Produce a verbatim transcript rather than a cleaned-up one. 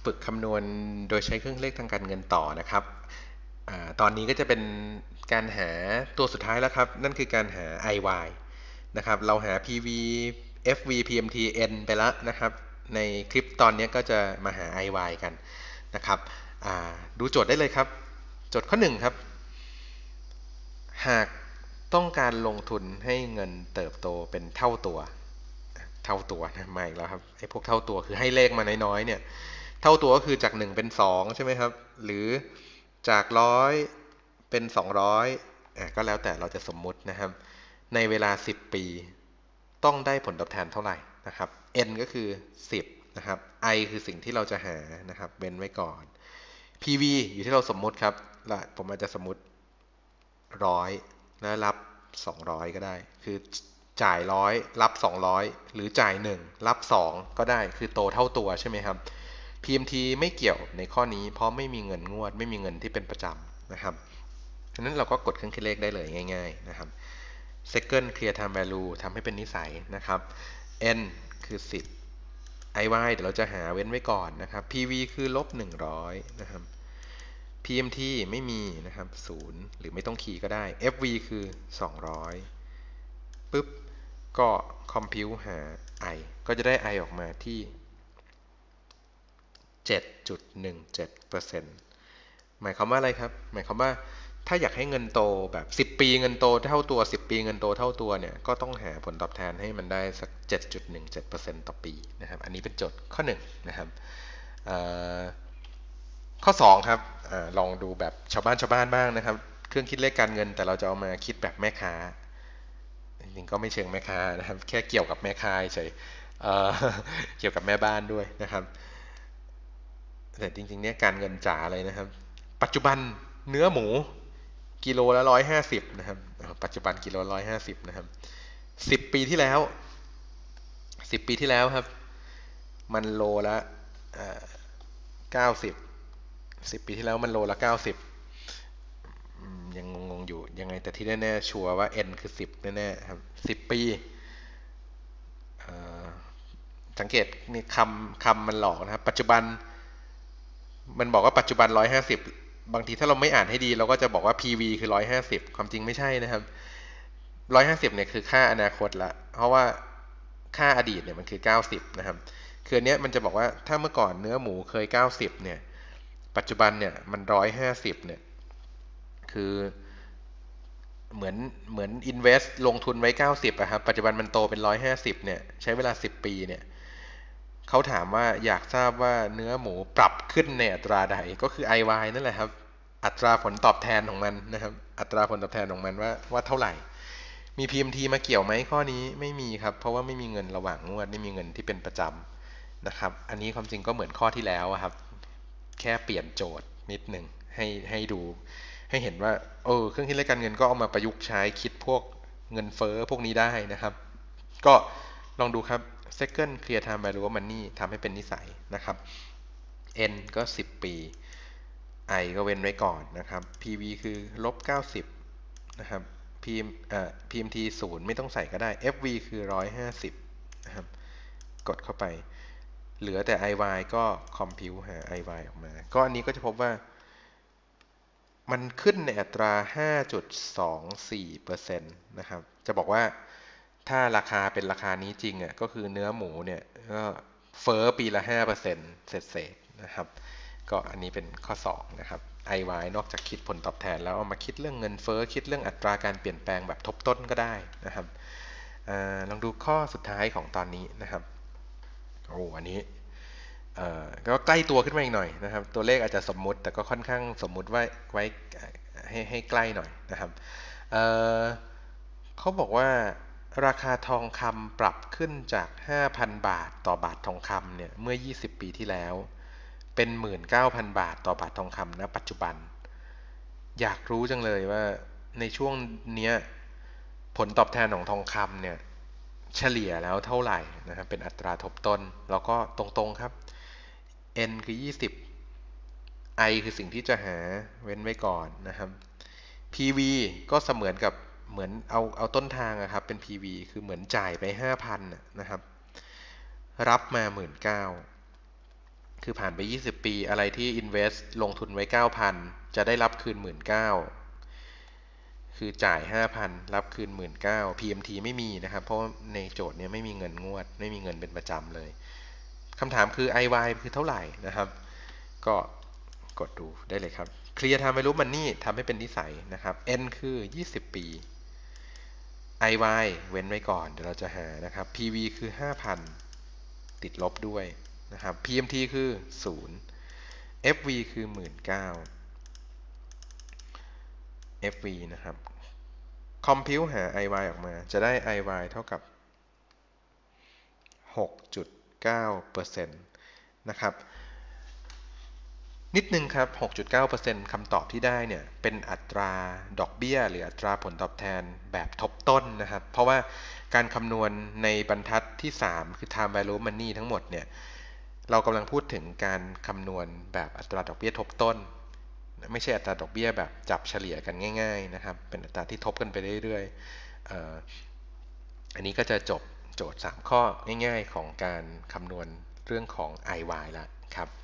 ฝึกคำนวณโดยใช้เครื่องเลขทางการเงินต่อนะครับอตอนนี้ก็จะเป็นการหาตัวสุดท้ายแล้วครับนั่นคือการหา ไอ วาย นะครับเราหา พี วี เอฟ วี พี เอ็ม ที N ไปแล้วนะครับในคลิปตอนนี้ก็จะมาหา ไอ วาย กันนะครับดูโจทย์ได้เลยครับโจทย์ข้อหนึ่งครับหากต้องการลงทุนให้เงินเติบโตเป็นเท่าตัวเท่าตัวนะมาอีกแล้วครับไอ้พวกเท่าตัวคือให้เลขมาน้อยๆเนี่ยเท่าตัวก็คือจากหนึ่งเป็นสองใช่ไหมครับหรือจากร้อยเป็นสองร้อยอ่ะก็แล้วแต่เราจะสมมุตินะครับในเวลาสิบปีต้องได้ผลตอบแทนเท่าไหร่นะครับ N ก็คือสิบนะครับ I คือสิ่งที่เราจะหานะครับเว้นไว้ก่อน พี วี อยู่ที่เราสมมุติครับละผมอาจจะสมมุติร้อยแล้วรับสองร้อยก็ได้คือจ่ายร้อยรับสองร้อยหรือจ่ายหนึ่งรับสองก็ได้คือโตเท่าตัวใช่ไหมครับ พี เอ็ม ที ไม่เกี่ยวในข้อนี้เพราะไม่มีเงินงวดไม่มีเงินที่เป็นประจำนะครับฉะนั้นเราก็กดเครื่องคิดเลขได้เลยง่ายๆนะครับ Second Clear Time Value ทำให้เป็นนิสัยนะครับ N คือสิบ ไอ วาย เดี๋ยวเราจะหาเว้นไว้ก่อนนะครับ พี วี คือลบหนึ่งร้อยนะครับ พี เอ็ม ที ไม่มีนะครับศูนย์หรือไม่ต้องคีย์ก็ได้ เอฟ วี คือสองร้อยปุ๊บก็ compute หา i ก็จะได้ i ออกมาที่ เจ็ดจุดหนึ่งเจ็ดเปอร์เซ็นต์ หมายความว่าอะไรครับหมายความว่าถ้าอยากให้เงินโตแบบสิบปีเงินโตเท่าตัวสิบปีเงินโตเท่าตัวเนี่ยก็ต้องหาผลตอบแทนให้มันได้สัก เจ็ดจุดหนึ่งเจ็ดเปอร์เซ็นต์ ต่อปีนะครับอันนี้เป็นโจทย์ข้อหนึ่งนะครับข้อสองครับอลองดูแบบชาวบ้านชาวบ้านบ้างนะครับเครื่องคิดเลขการเงินแต่เราจะเอามาคิดแบบแม่ค้าจริงๆก็ไม่เชิงแม่ค้านะครับแค่เกี่ยวกับแม่ค้าเฉยเเกี่ยวกับแม่บ้านด้วยนะครับ แต่จริงๆเนี่ยการเงินจ๋าเลยนะครับปัจจุบันเนื้อหมูกิโลละร้อยห้าสิบนะครับปัจจุบันกิโลร้อยห้าสิบนะครับสิบปีที่แล้วสิบปีที่แล้วครับมันโลละเก้าสิบสิบปีที่แล้วมันโลละเก้าสิบยังงงๆอยู่ยังไงแต่ที่แน่ๆชัวร์ว่า N คือสิบแน่ๆครับสิบปีสังเกตนี่คำคำมันหลอกนะครับปัจจุบัน มันบอกว่าปัจจุบันร้อยห้าสิบบางทีถ้าเราไม่อ่านให้ดีเราก็จะบอกว่า พี วี คือร้อยห้าสิบความจริงไม่ใช่นะครับร้อยห้าสิบเนี่ยคือค่าอนาคตละเพราะว่าค่าอดีตเนี่ยมันคือเก้าสิบนะครับคืออันเนี้ยมันจะบอกว่าถ้าเมื่อก่อนเนื้อหมูเคยเก้าสิบเนี่ยปัจจุบันเนี่ยมันร้อยห้าสิบเนี่ยคือเหมือนเหมือน invest ลงทุนไว้เก้าสิบอะครับปัจจุบันมันโตเป็นร้อยห้าสิบเนี่ยใช้เวลาสิบปีเนี่ย เขาถามว่าอยากทราบว่าเนื้อหมูปรับขึ้นในอัตราใดก็คือ ไอ วาย นั่นแหละครับอัตราผลตอบแทนของมันนะครับอัตราผลตอบแทนของมันว่าว่าเท่าไหร่มี พี เอ็ม ที มาเกี่ยวไหมข้อนี้ไม่มีครับเพราะว่าไม่มีเงินระหว่างงวดไม่มีเงินที่เป็นประจำนะครับอันนี้ความจริงก็เหมือนข้อที่แล้วครับแค่เปลี่ยนโจทย์นิดหนึ่งให้ให้ดูให้เห็นว่าเออเครื่องคิดเลขการเงินก็เอามาประยุกต์ใช้คิดพวกเงินเฟ้อพวกนี้ได้นะครับก็ลองดูครับ Second Clear Time Value of Money ทำให้เป็นนิสัยนะครับ N ก็สิบปี I ก็เว้นไว้ก่อนนะครับ พี วี คือลบเก้าสิบนะครับ พี เอ็ม เอ่อ พี เอ็ม ที ศูนย์ไม่ต้องใส่ก็ได้ เอฟ วี คือร้อยห้าสิบนะครับกดเข้าไปเหลือแต่ ไอ วาย ก็ compute หา ไอ วาย ออกมาก็อันนี้ก็จะพบว่ามันขึ้นในอัตรา ห้าจุดสองสี่เปอร์เซ็นต์นะครับจะบอกว่าถ้าราคาเป็นราคานี้จริงอ่ะก็คือเนื้อหมูเนี่ยก็เฟ้อปีละห้าเปอร์เซ็นต์เศษๆนะครับก็อันนี้เป็นข้อสองนะครับ ไอ วาย นอกจากคิดผลตอบแทนแล้วเอามาคิดเรื่องเงินเฟ้อคิดเรื่องอัตราการเปลี่ยนแปลงแบบทบต้นก็ได้นะครับอลองดูข้อสุดท้ายของตอนนี้นะครับโอ้อันนี้ก็ใกล้ตัวขึ้นมาอีกหน่อยนะครับตัวเลขอาจจะสมมุติแต่ก็ค่อนข้างสมมุติไว้ไว้ให้ให้ใกล้หน่อยนะครับเเขาบอกว่าราคาทองคำปรับขึ้นจาก ห้าพัน บาทต่อบาททองคำเนี่ยเมื่อยี่สิบปีที่แล้วเป็น หนึ่งหมื่นเก้าพัน บาทต่อบาททองคำณปัจจุบันอยากรู้จังเลยว่าในช่วงเนี้ยผลตอบแทนของทองคำเนี่ยเฉลี่ยแล้วเท่าไหร่นะครับเป็นอัตราทบต้นแล้วก็ตรงๆครับ N คือยี่สิบ I คือสิ่งที่จะหาเว้นไว้ก่อนนะครับ พี วี ก็เสมือนกับเหมือนเอาเอาต้นทางอะครับเป็น พี วี คือเหมือนจ่ายไป ห้าพัน นนะครับรับมา หนึ่งหมื่นเก้าพันคือผ่านไปยี่สิบปีอะไรที่ invest ลงทุนไว้ เก้าพัน จะได้รับคืน หนึ่งหมื่นเก้าพัน คือจ่าย ห้าพัน รับคืน หนึ่งหมื่นเก้าพัน พี เอ็ม ที ไม่มีนะครับเพราะในโจทย์นี้ไม่มีเงินงวดไม่มีเงินเป็นประจำเลยคำถามคือ ไอ วาย คือเท่าไหร่นะครับก็กดดูได้เลยครับ Clear Time Value Money ทำให้เป็นนิสัยนะครับ N คือยี่สิบปี ไอ วาย เว้นไว้ก่อนเดี๋ยวเราจะหานะครับ พี วี คือ ห้าพัน ติดลบด้วยนะครับ พี เอ็ม ที คือศูนย์ เอฟ วี คือ หนึ่งหมื่นเก้าพัน เอฟ วี นะครับ Compute หา ไอ วาย ออกมาจะได้ ไอ วาย เท่ากับ หกจุดเก้าเปอร์เซ็นต์ นะครับนิดนึงครับ หกจุดเก้าเปอร์เซ็นต์ คำตอบที่ได้เนี่ยเป็นอัตราดอกเบี้ยหรืออัตราผลตอบแทนแบบทบต้นนะครับเพราะว่าการคำนวณในบรรทัดที่สามคือ time value money ทั้งหมดเนี่ยเรากำลังพูดถึงการคำนวณแบบอัตราดอกเบี้ยทบต้นไม่ใช่อัตราดอกเบี้ยแบบจับเฉลี่ยกันง่ายๆนะครับเป็นอัตราที่ทบกันไปเรื่อยๆอันนี้ก็จะจบโจทย์สามข้อง่ายๆของการคำนวณเรื่องของ ไอ วาย แล้วครับ